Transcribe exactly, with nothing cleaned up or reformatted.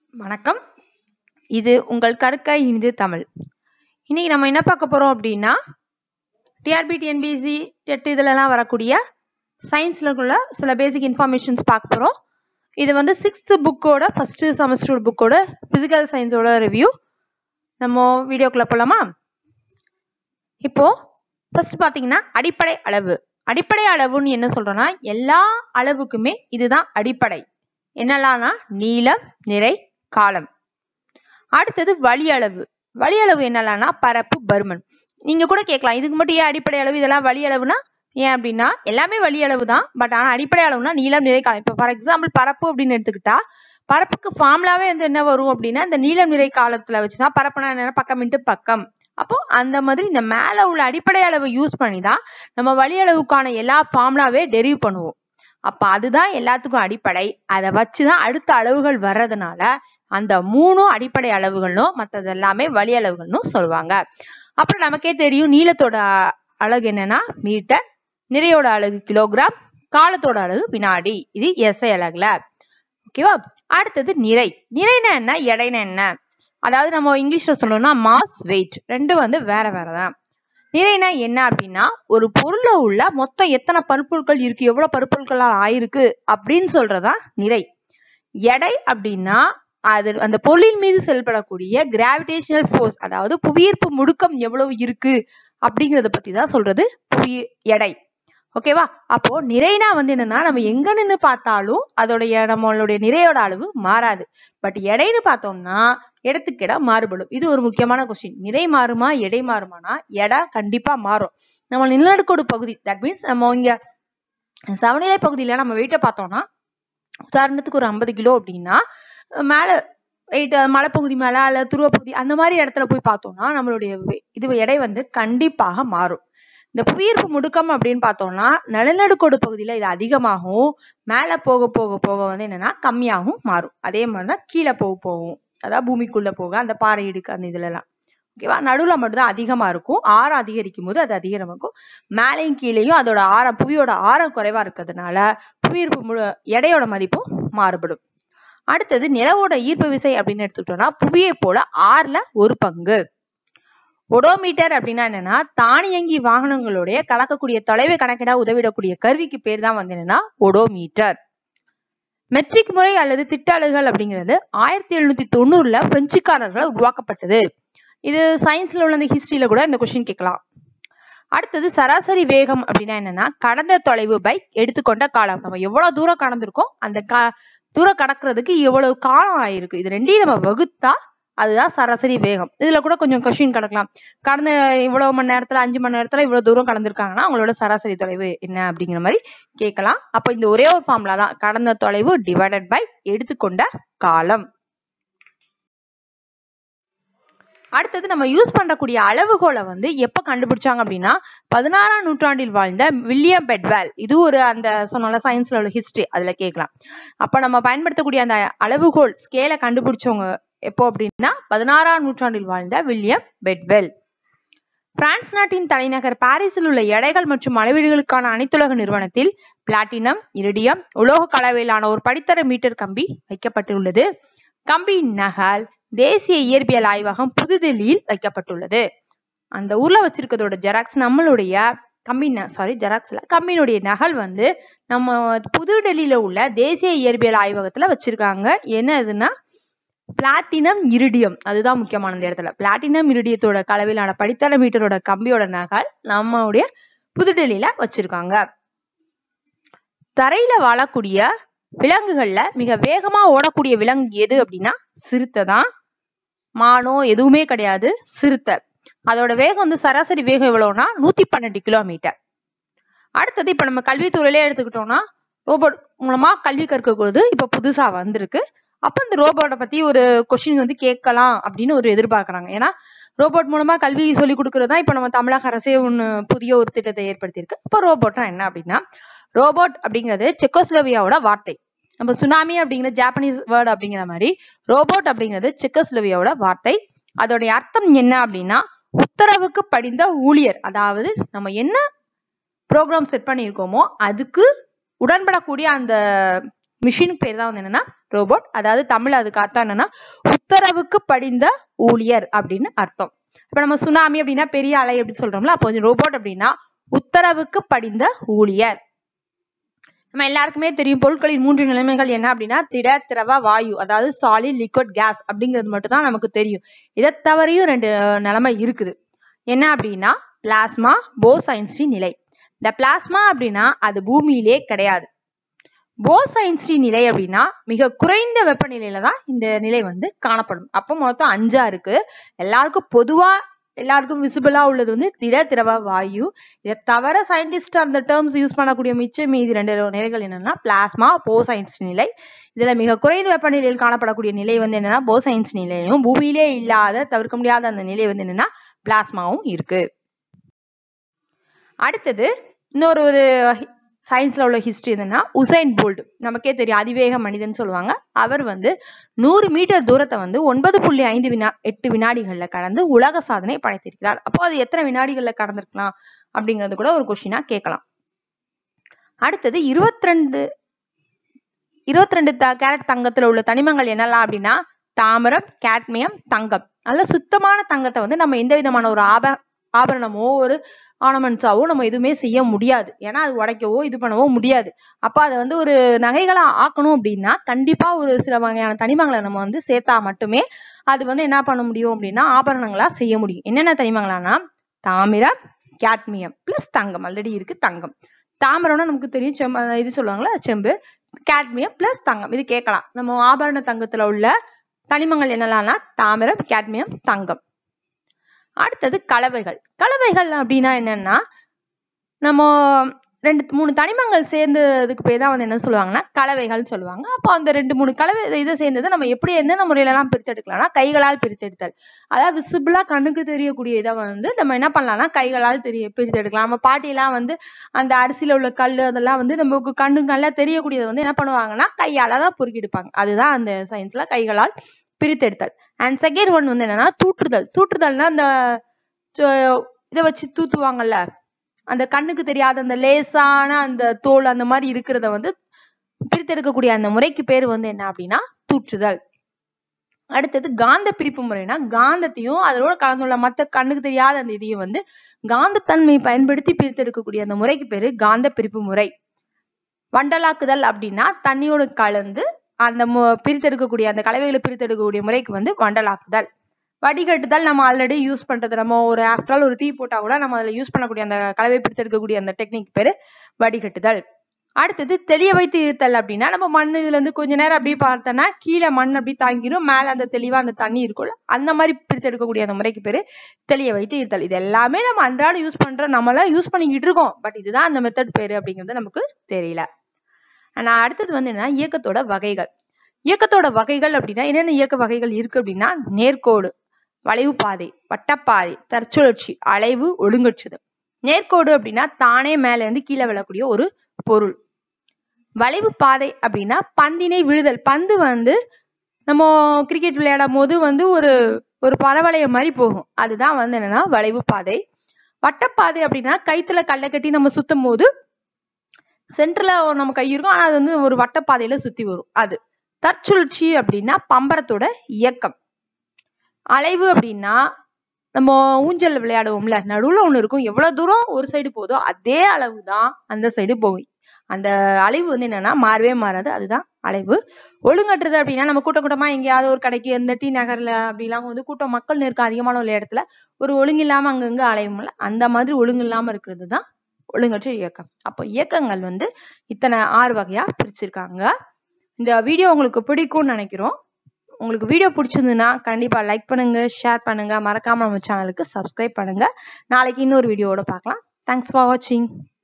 வணக்கம். இது உங்கள் கற்க இனிது தமிழ். இன்னைக்கு நம்ம என்ன பார்க்க போறோம் அப்படின்னா டிஆர்பி டிஎன்பிஎஸ்சி டெட் இதுலலாம் வரக்கூடிய சயின்ஸ்ல உள்ள சில பேசிக் இன்ஃபர்மேஷன்ஸ் பார்க்க போறோம். இது வந்து சிக்ஸ்த் புக்கோட ஃபர்ஸ்ட் செமஸ்டர் புக்கோட பிசிக்கல் சயின்ஸோட ரிவ்யூ. நம்ம வீடியோக்குள்ள போலாமா? இப்போ ஃபர்ஸ்ட் பாத்தீங்கன்னா அடிப்படை அளவு. அடிப்படை அளவுன்னு என்ன சொல்றோம்னா எல்லா அளவுக்குமே இதுதான் அடிப்படை. என்னெல்லாம்னா நீளம், நிறை, காலம். அடுத்தது வழி அளவு. வழி அளவு என்னெல்லாம்னா பரப்பு, பருமன். நீங்க கூட கேட்கலாம் இதுக்கு மட்டும் ஏன் அடிப்படை அளவு, இதெல்லாம் வழி அளவுனா ஏன் அப்படின்னா எல்லாமே வழி அளவு தான். பட் ஆனா அடிப்படை அளவுனா நீளம், நிறை, காலம். இப்போ ஃபார் எக்ஸாம்பிள் பரப்பு அப்படின்னு எடுத்துக்கிட்டா பரப்புக்கு ஃபார்முலாவே வந்து என்ன வரும் அப்படின்னா இந்த நீளம், நிறை, காலத்துல வச்சுதான் பரப்புனா என்ன பக்கம் இன்ட்டு பக்கம். அப்போ அந்த மாதிரி இந்த மேல உள்ள அடிப்படை அளவு யூஸ் பண்ணி தான் நம்ம வழி அளவுக்கான எல்லா ஃபார்முலாவே டெரிவ் பண்ணுவோம். அப்ப அதுதான் எல்லாத்துக்கும் அடிப்படை. அதை வச்சுதான் அடுத்த அளவுகள் வர்றதுனால அந்த மூணும் அடிப்படை அளவுகளும் மற்றது எல்லாமே வழி அளவுகள்னு சொல்லுவாங்க. அப்புறம் நமக்கே தெரியும் நீளத்தோட அலகு என்னன்னா மீட்டர், நிறையோட அலகு கிலோகிராம், காலத்தோட அலகு வினாடி. இது எஸ்ஐ அலகுல. ஓகேவா? அடுத்தது நிறை. நிறைனா என்ன, எடைனா என்ன? அதாவது நம்ம இங்கிலீஷ்ல சொல்லணும்னா மாஸ், வெயிட் ரெண்டும் வந்து வேற வேறதான். நிறைனா என்ன அப்படின்னா ஒரு பொருள்ல உள்ள மொத்தம் எத்தனை பருப்பொருட்கள் இருக்கு, எவ்வளவு பருப்பொருட்களால் ஆயிருக்கு அப்படின்னு சொல்றதான் நிறை. எடை அப்படின்னா அது அந்த பொருளின் மீது செயல்படக்கூடிய கிராவிடேஷனல் ஃபோர்ஸ், அதாவது புவியீர்ப்பு முடுக்கம் எவ்வளவு இருக்கு அப்படிங்கறத பத்தி தான் சொல்றது புவி எடை. ஓகேவா? அப்போ நிறைனா வந்து என்னன்னா நம்ம எங்க நின்று பார்த்தாலும் அதோடைய நம்மளுடைய நிறையோட அளவு மாறாது. பட் எடைன்னு பார்த்தோம்னா இடத்துக்கு இடம் மாறுபடும். இது ஒரு முக்கியமான கொஸ்டின். நிறை மாறுமா, எடை மாறுமானா எடை கண்டிப்பா மாறும். நம்ம நிலநடுக்கோடு பகுதி, தட் மீன்ஸ் நம்ம இங்க சமநிலை பகுதியில நம்ம வெயிட்ட பார்த்தோம்னா உதாரணத்துக்கு ஒரு ஐம்பது கிலோ அப்படின்னா மேல வெயிட் மலைப்பகுதி மேல அல்ல துருவப்பகுதி அந்த மாதிரி இடத்துல போய் பார்த்தோம்னா நம்மளுடைய இது எடை வந்து கண்டிப்பாக மாறும். இந்த புவியீர்ப்பு முடுக்கம் அப்படின்னு பார்த்தோம்னா நிலநடுக்கோடு பகுதியில இது அதிகமாகவும் மேல போக போக போக வந்து என்னன்னா கம்மியாகவும் மாறும். அதே மாதிரிதான் கீழே போக போகும், அதாவது பூமிக்குள்ள போக அந்த பாறை இடுக்கு அந்த இதுல எல்லாம். ஓகேவா? நடுவுல மட்டும்தான் அதிகமா இருக்கும். ஆரம் அதிகரிக்கும் போது அது அதிகமா இருக்கும். மேலையும் கீழேயும் அதோட ஆரம், புவியோட ஆரம் குறைவா இருக்கிறதுனால புவியீர்ப்பு முழு எடையோட மதிப்பும் மாறுபடும். அடுத்தது நிலவோட ஈர்ப்பு விசை அப்படின்னு எடுத்துக்கிட்டோம்னா புவியை போல ஆறுல ஒரு பங்கு. ஒடோமீட்டர் அப்படின்னா என்னன்னா தானியங்கி வாகனங்களுடைய கலக்கக்கூடிய தொலைவை கணக்கிட உதவிடக்கூடிய கருவிக்கு பேர் தான் வந்து என்னன்னா ஒடோமீட்டர். மெட்ரிக் முறை அல்லது திட்ட அலகுகள் அப்படிங்கிறது ஆயிரத்தி எழுநூத்தி தொண்ணூறுல பிரெஞ்சுக்காரர்களால் உருவாக்கப்பட்டது. இது சயின்ஸ்ல உள்ள இந்த ஹிஸ்டரியில கூட இந்த கொஸ்டின் கேட்கலாம். அடுத்தது சராசரி வேகம் அப்படின்னா என்னன்னா கடந்த தொலைவு பை எடுத்துக்கொண்ட காலம். நம்ம எவ்வளவு தூரம் கடந்திருக்கோம் அந்த கா தூரம் கடக்கிறதுக்கு எவ்வளவு காலம் ஆயிருக்கு, இது ரெண்டையும் நம்ம வகுத்தா அதுதான் சராசரி வேகம். இதுல கூட கொஞ்சம் கொஸ்டின் கிடக்கலாம். கடந்த இவ்வளவு மணி நேரத்துல அஞ்சு மணி நேரத்துல இவ்வளவு தூரம் கடந்திருக்காங்கன்னா அவங்களோட சராசரி தொலைவு என்ன அப்படிங்கிற மாதிரி கேட்கலாம். அப்ப இந்த ஒரே ஒரு ஃபார்முலா தான், கடந்த தொலைவு டிவைடட் பை எடுத்துக்கொண்ட காலம். அடுத்தது நம்ம யூஸ் பண்றக்கூடிய அளவுகோலை வந்து எப்ப கண்டுபிடிச்சாங்க அப்படின்னா பதினாறாம் நூற்றாண்டில் வாழ்ந்த வில்லியம் பெட்வெல். இது ஒரு அந்த சொன்னால சயின்ஸ்ல உள்ள ஹிஸ்டரி, அதுல கேட்கலாம். அப்ப நம்ம பயன்படுத்தக்கூடிய அந்த அளவுகோல் ஸ்கேலை கண்டுபிடிச்சவங்க எப்போ அப்படின்னா பதினாறாம் நூற்றாண்டில் வாழ்ந்த வில்லியம் பெட்வெல். பிரான்ஸ் நாட்டின் தலைநகர் பாரிஸில் உள்ள எடைகள் மற்றும் அளவீடுகளுக்கான அனைத்துலக நிறுவனத்தில் பிளாட்டினம், இரிடியம், உலோக கலவையிலான ஒரு படித்தர மீட்டர் கம்பி வைக்கப்பட்டுள்ளது. கம்பியின் நகல் தேசிய இயற்பியல் ஆய்வகம் புதுதில்லியில் வைக்கப்பட்டுள்ளது. அந்த ஊர்ல வச்சிருக்கிறதோட ஜெராக்ஸ் நம்மளுடைய கம்பி சாரி ஜெராக்ஸ்ல கம்பியினுடைய நகல் வந்து நம்ம புதுடெல்லியில உள்ள தேசிய இயற்பியல் ஆய்வகத்துல வச்சிருக்காங்க. என்ன இதுன்னா பிளாட்டினம், இரிடியம், அதுதான் முக்கியமான இந்த இடத்துல. பிளாட்டினம் இரிடியத்தோட கலவையிலான படித்தர மீட்டரோட கம்பியோட நகல் நம்மளுடைய புதுடெல்லியில வச்சிருக்காங்க. தரையில வாழக்கூடிய விலங்குகள்ல மிக வேகமா ஓடக்கூடிய விலங்கு எது அப்படின்னா சிறுத்தை தான். மானோ எதுவுமே கிடையாது, சிறுத்தை. அதோட வேகம் வந்து சராசரி வேகம் எவ்வளவுனா நூத்தி பன்னெண்டு கிலோமீட்டர். அடுத்தது இப்ப நம்ம கல்வித்துறையிலே எடுத்துக்கிட்டோம்னா ரோபோட் மூலமா கல்வி கற்கக்கூடாது இப்ப புதுசா வந்திருக்கு. அப்ப இந்த ரோபோட்டை பத்தி ஒரு கொஸ்டின் வந்து கேட்கலாம் அப்படின்னு ஒரு எதிர்பார்க்கறாங்க. ஏன்னா ரோபோட் மூலமா கல்வி சொல்லி கொடுக்கறதா இப்ப நம்ம தமிழக அரசே ஒண்ணு புதிய ஒரு திட்டத்தை ஏற்படுத்தியிருக்கு. இப்ப ரோபோட்னா என்ன அப்படின்னா ரோபோட் அப்படிங்கிறது செக்கோஸ்லோவியாவோட வார்த்தை. நம்ம சுனாமி அப்படிங்கிற ஜாப்பனீஸ் வேர்டு அப்படிங்கிற மாதிரி ரோபோட் அப்படிங்கிறது செக்கோஸ்லோவியாவோட வார்த்தை. அதோடைய அர்த்தம் என்ன அப்படின்னா உத்தரவுக்கு படிந்த ஊழியர். அதாவது நம்ம என்ன ப்ரோக்ராம் செட் பண்ணியிருக்கோமோ அதுக்கு உடன்படக்கூடிய அந்த மிஷினுக்கு பேர் தான் வந்து என்னன்னா ரோபோட். அதாவது தமிழ் அதுக்கு அர்த்தம் என்னன்னா உத்தரவுக்கு படிந்த ஊழியர் அப்படின்னு அர்த்தம். இப்ப நம்ம சுனாமி அப்படின்னா பெரிய அலை அப்படின்னு சொல்றோம்ல, அப்போ ரோபோட் அப்படின்னா உத்தரவுக்கு படிந்த ஊழியர். நம்ம எல்லாருக்குமே தெரியும் பொருட்களின் மூன்று நிலைமைகள் என்ன அப்படின்னா திட, திரவ, வாயு. அதாவது சாலிட், லிக்விட், கேஸ் அப்படிங்கிறது மட்டும் தான் நமக்கு தெரியும். இதை தவறையும் ரெண்டு நிலைமை இருக்குது. என்ன அப்படின்னா பிளாஸ்மா, போஸ்-ஐன்ஸ்டீன் நிலை. இந்த பிளாஸ்மா அப்படின்னா அது பூமியிலே கிடையாது. போஸ்-ஐன்ஸ்டீன் நிலை அப்படின்னா மிக குறைந்த வெப்பநிலையில தான் இந்த நிலை வந்து காணப்படும். அப்போ மொத்தம் அஞ்சா இருக்கு. எல்லாருக்கும் பொதுவா எல்லாருக்கும் விசிபிளா உள்ளது வந்து திட, திரவ, வாயு. இதை தவிர சயின்டிஸ்ட் அந்த டேர்ம்ஸ் யூஸ் பண்ணக்கூடிய மிச்சம் மீதி ரெண்டு நிலைகள் என்னன்னா பிளாஸ்மா, போஸ்-ஐன்ஸ்டீன் நிலை. இதுல மிக குறைந்த வெப்பநிலையில் காணப்படக்கூடிய நிலை வந்து என்னன்னா போஸ்-ஐன்ஸ்டீன் நிலையும், பூமியிலே இல்லாத தவிர்க்க முடியாத அந்த நிலை வந்து என்னன்னா பிளாஸ்மாவும் இருக்கு. அடுத்தது இன்னொரு ஒரு சயின்ஸ்ல உள்ள ஹிஸ்டரி என்னன்னா உசைன் போல்ட். நமக்கே தெரியும் அதிவேக மனிதன் சொல்லுவாங்க. அவர் வந்து நூறு மீட்டர் தூரத்தை வந்து ஒன்பது புள்ளி ஐந்து வினா எட்டு வினாடிகள்ல கடந்து உலக சாதனை படைத்திருக்கிறார். அப்போ அது எத்தனை வினாடிகள்ல கடந்திருக்கலாம் அப்படிங்கிறது கூட ஒரு கொஸ்டினா கேட்கலாம். அடுத்தது இருபத்தி ரெண்டு இருபத்தி ரெண்டு கேரட் தங்கத்துல உள்ள தனிமங்கள் என்னெல்லாம் அப்படின்னா தாமிரம், கேட்மியம், தங்கம். நல்ல சுத்தமான தங்கத்தை வந்து நம்ம எந்த விதமான ஒரு ஆப ஆபரணமோ ஒரு ஆர்னமெண்ட்ஸாவோ நம்ம எதுவுமே செய்ய முடியாது. ஏன்னா அது உடைக்கவோ இது பண்ணவோ முடியாது. அப்ப அதை வந்து ஒரு நகைகளா ஆக்கணும் அப்படின்னா கண்டிப்பா ஒரு சில வகையான தனிமங்களை நம்ம வந்து சேர்த்தா மட்டுமே அது வந்து என்ன பண்ண முடியும் அப்படின்னா ஆபரணங்களா செய்ய முடியும். என்னென்ன தனிமங்களானா தாமிரம், கேட்மியம் பிளஸ் தங்கம். ஆல்ரெடி இருக்கு தங்கம். தாமிரம்னா நமக்கு தெரியும் செம்பு, இது சொல்லுவாங்களா செம்பு. கேட்மியம் பிளஸ் தங்கம் இது கேட்கலாம். நம்ம ஆபரண தங்கத்துல உள்ள தனிமங்கள் என்னெல்லாம்னா தாமிரம், கேட்மியம், தங்கம். அடுத்தது கலவைகள். கலவைகள் அப்படின்னா என்னன்னா நம்ம ரெண்டு மூணு தனிமங்கள் சேர்ந்ததுக்கு பேர் தான் வந்து என்ன சொல்லுவாங்கன்னா கலவைகள் சொல்லுவாங்க. அப்போ அந்த ரெண்டு மூணு கலவை இதை சேர்ந்தது நம்ம எப்படி என்னென்ன முறையில எல்லாம் பிரித்தெடுக்கலாம்னா கைகளால் பிரித்தெடுத்தல். அதாவது விசிபிளா கண்ணுக்கு தெரியக்கூடிய இதை வந்து நம்ம என்ன பண்ணலாம்னா கைகளால் தெரிய பிரித்தெடுக்கலாம். நம்ம பாட்டியெல்லாம் வந்து அந்த அரிசியில உள்ள கல் அதெல்லாம் வந்து நமக்கு கண்ணுக்கு நல்லா தெரியக்கூடியதை வந்து என்ன பண்ணுவாங்கன்னா கையால தான் பொறுக்கி எடுப்பாங்க. அதுதான் அந்த சயின்ஸ்ல கைகளால் பிரித்தெடுத்தல். அண்ட் செகண்ட் ஒன் வந்து என்னன்னா தூற்றுதல். தூற்றுதல்னா அந்த இதை வச்சு தூத்துவாங்கல்ல, அந்த கண்ணுக்கு தெரியாத அந்த லேசான அந்த தோல் அந்த மாதிரி இருக்கிறத வந்து பிரித்தெடுக்கக்கூடிய அந்த முறைக்கு பேர் வந்து என்ன அப்படின்னா தூற்றுதல். அடுத்தது காந்த பிரிப்பு முறைனா காந்தத்தையும் அதோட கலந்துள்ள மற்ற கண்ணுக்கு தெரியாத அந்த இதையும் வந்து காந்தத்தன்மையை பயன்படுத்தி பிரித்தெடுக்கக்கூடிய அந்த முறைக்கு பேரு காந்த பிரிப்பு முறை. வண்டலாக்குதல் அப்படின்னா தண்ணியோடு கலந்து அந்த பிரித்தெடுக்கக்கூடிய அந்த கலவைகளை பிரித்தெடுக்கக்கூடிய முறைக்கு வந்து வண்டலாக்குதல். வடிகட்டுதல் நம்ம ஆல்ரெடி யூஸ் பண்றது. நம்ம ஒரு ஆஃப்டர் ஆல் ஒரு டீ போட்டா கூட நம்ம அதில் யூஸ் பண்ணக்கூடிய அந்த கலவை பிரித்தெடுக்கக்கூடிய அந்த டெக்னிக் பேரு வடிகட்டுதல். அடுத்தது தெளிய வைத்து இருத்தல் அப்படின்னா நம்ம மண் இதுல இருந்து கொஞ்ச நேரம் அப்படியே பார்த்தோம்னா கீழே மண் அப்படி தாங்கிரும், மேல அந்த தெளிவா அந்த தண்ணி இருக்கும்ல, அந்த மாதிரி பிரித்தெடுக்கக்கூடிய அந்த முறைக்கு பேரு தெளிய வைத்து இருத்தல். இது எல்லாமே நம்ம அன்றாட யூஸ் பண்ற நம்மளாம் யூஸ் பண்ணிக்கிட்டு இருக்கோம். பட் இதுதான் அந்த மெத்தட் பேரு அப்படிங்கிறது நமக்கு தெரியல. ஆனா அடுத்தது வந்து என்ன இயக்கத்தோட வகைகள். இயக்கத்தோட வகைகள் அப்படின்னா என்னென்ன இயக்க வகைகள் இருக்கு அப்படின்னா நேர்கோடு, வளைவு பாதை, வட்டப்பாதை, தற்சுழற்சி, அலைவு, ஒழுங்கற்றது. நேர்கோடு அப்படின்னா தானே மேல இருந்து கீழே விழக்கூடிய ஒரு பொருள். வளைவு பாதை அப்படின்னா பந்தினை விழுதல். பந்து வந்து நம்ம கிரிக்கெட் விளையாடும் போது வந்து ஒரு ஒரு பரவளைய மாதிரி போகும். அதுதான் வந்து என்னன்னா வளைவு பாதை. வட்டப்பாதை அப்படின்னா கைத்துல கல்லை கட்டி நம்ம சுத்தும் போது சென்டர்ல நம்ம கை இருக்கும், ஆனா அது வந்து ஒரு வட்டப்பாதையில சுத்தி வரும். அது தற்சுழற்சி அப்படின்னா பம்பரத்தோட இயக்கம். அலைவு அப்படின்னா நம்ம ஊஞ்சல் விளையாடுவோம்ல, நடுவுல ஒண்ணு இருக்கும், எவ்வளவு தூரம் ஒரு சைடு போதோ அதே அளவுதான் அந்த சைடு போகும். அந்த அலைவு வந்து என்னன்னா மாறவே மாறாது, அதுதான் அலைவு. ஒழுங்கற்றது அப்படின்னா நம்ம கூட்ட கூட்டமா எங்கேயாவது ஒரு கடைக்கு இந்த டி நகர்ல அப்படிலாம் வந்து கூட்டம் மக்கள் நெருக்கம் அதிகமான உள்ள இடத்துல ஒரு ஒழுங்கு இல்லாம அங்கங்க அலையும்ல, அந்த மாதிரி ஒழுங்கு இல்லாம இருக்கிறது தான் ஒழுங்கற்ற இயக்கம். அப்போ இயக்கங்கள் வந்து இத்தனை ஆறு வகையா பிரிச்சிருக்காங்க. இந்த வீடியோ உங்களுக்கு பிடிக்கும்னு நினைக்கிறோம். உங்களுக்கு வீடியோ பிடிச்சிருந்ததுன்னா கண்டிப்பா லைக் பண்ணுங்க, ஷேர் பண்ணுங்க, மறக்காம நம்ம சேனலுக்கு சப்ஸ்கிரைப் பண்ணுங்க. நாளைக்கு இன்னொரு வீடியோவோட பார்க்கலாம். தேங்க்ஸ் ஃபார் வாட்சிங்.